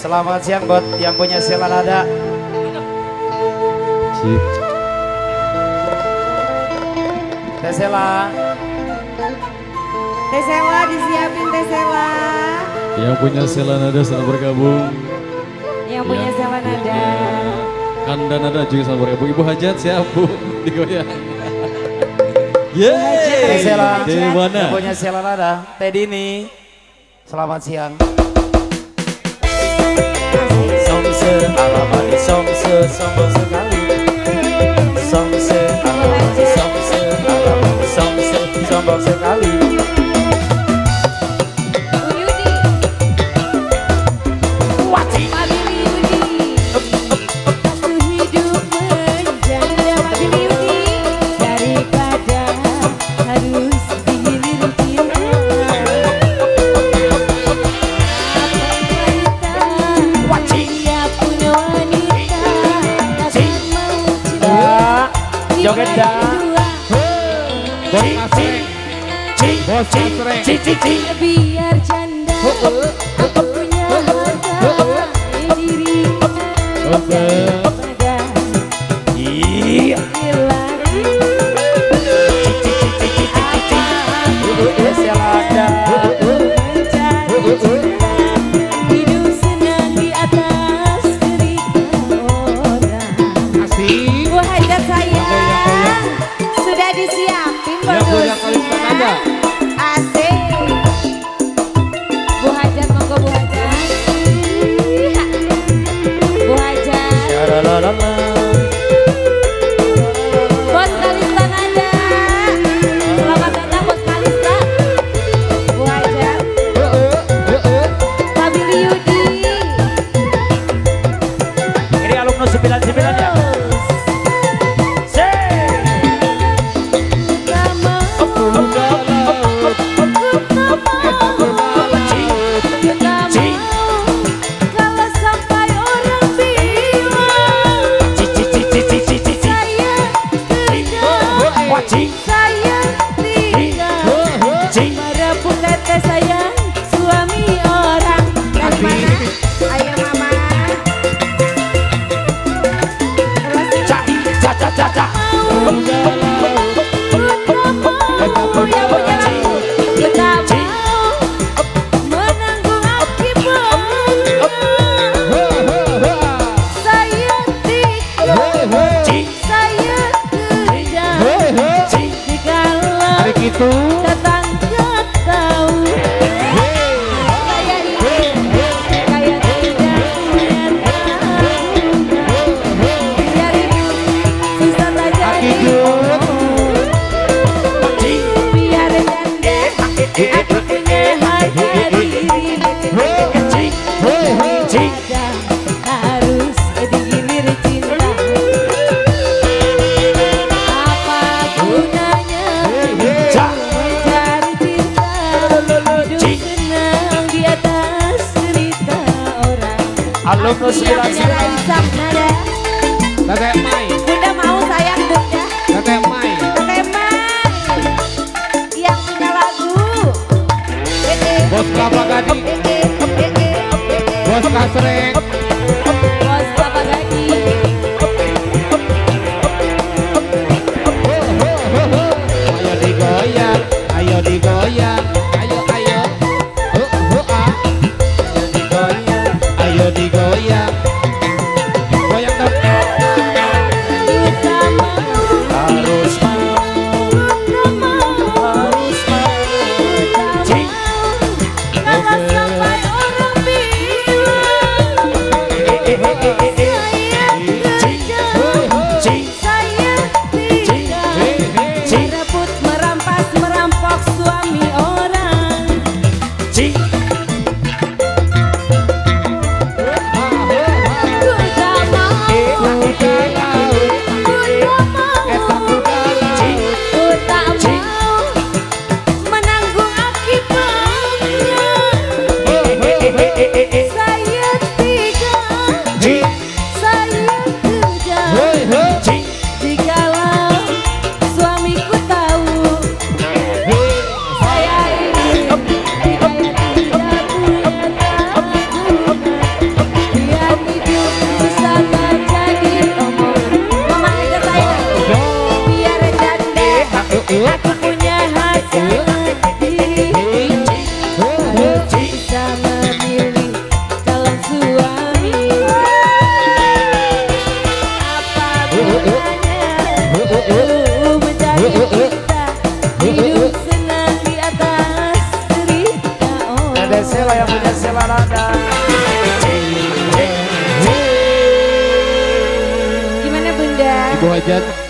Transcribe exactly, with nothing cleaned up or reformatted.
Selamat siang buat yang punya Sela Nada. Teh Sela. Teh Sela disiapin Teh Sela. Yang punya Sela Nada selamat bergabung. Yang punya ya, Sela Nada. Kanda Nada juga selamat bergabung. Ibu Hajat siap Bu? Digoyang. Yeay. Teh Sela. Dewana. Yang punya Sela Nada. Teh Dini. Selamat siang. Somse alamani somse sombong sekali. Somse alamani somse alamani somse sombong sekali. Joget dah. Bos Asreng. Bos Asreng. Biar janda aku punya harga diri. Iya. Hidup senang di atas derita orang. Bu Hajat saya sudah disiapin bonusnya. Asik. Bu Hajat monggo Bu Hajat. Bu Hajat. Bos Kalista Nada. Selamat datang Bos Kalista. Bu Hajat. Pak Billy Yudi. Ini alumnus sembilan puluh sembilan ya. Itu datang gak tahu saya ini kayak tidak punya dari susah saja biar janda aku punya harga diri harus digilir cinta apa gunanya mencari cinta hidup senang di atas cerita orang. alumnus sembilan puluh sembilan. Nada. Kakek Mai. Bunda mau sayang Bunda. Kakek Mai. Kakek Mai. Yang punya lagu. Bos Kelapa Gading. Bos Kasreng. Bos Kelapa Gading. Ayo digoyang, ayo digoyang, ayo ayo. Hu hu ah. Ayo digoyang, ayo digoyang. Goyang dong. Kita mau. Harus mau, Kita mau. harus mau. Kita mau. Kalau sampai orang bilang saya kerja, saya tidak merebut, merampas, merampok suami orang. Ku tak mau, ku tak mau, ku tak mau menanggung akibatnya. Saya tidak kanan kiri harus bisa memilih calon suami. Apa gunanya lu mencari cinta, hidup senang di atas cerita orang. Ada Sela yang punya Sela Rada. Gimana Bunda? Ibu Hajat